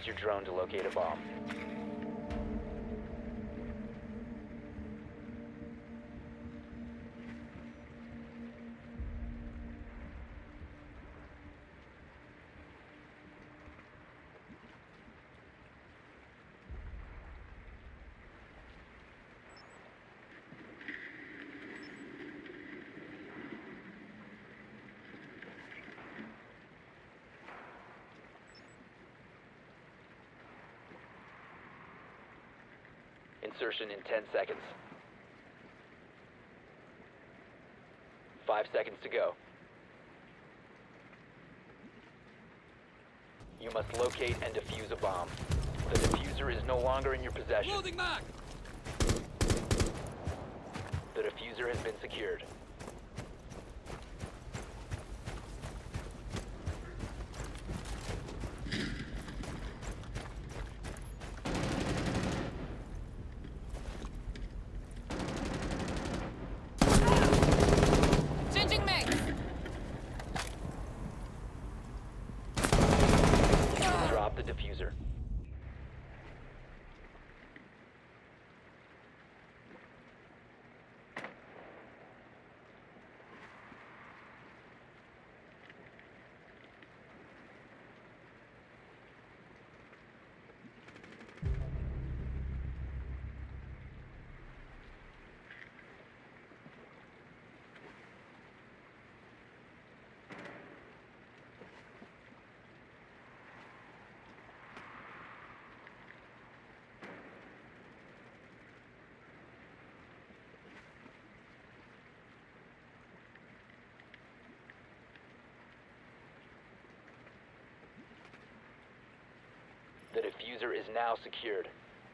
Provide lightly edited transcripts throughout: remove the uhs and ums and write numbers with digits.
Use your drone to locate a bomb. Insertion in 10 seconds. 5 seconds to go. You must locate and defuse a bomb. The diffuser is no longer in your possession. Loading mag! The diffuser has been secured. Changing mag! Drop the diffuser. The diffuser is now secured.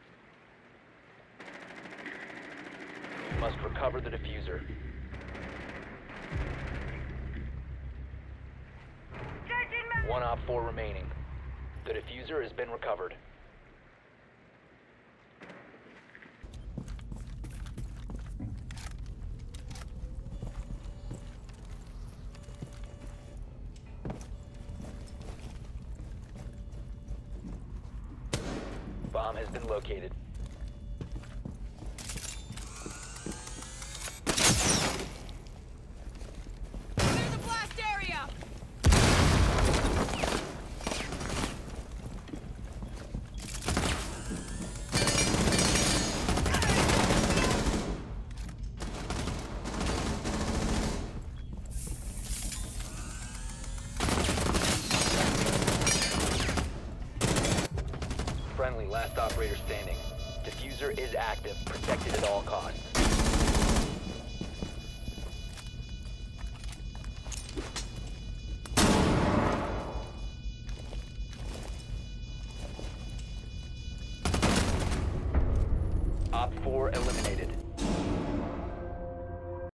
You must recover the diffuser. One Op 4 remaining. The diffuser has been recovered. Bomb has been located. Clear the blast area! Friendly, last operator standing. Diffuser is active, protected at all costs. Op 4 eliminated.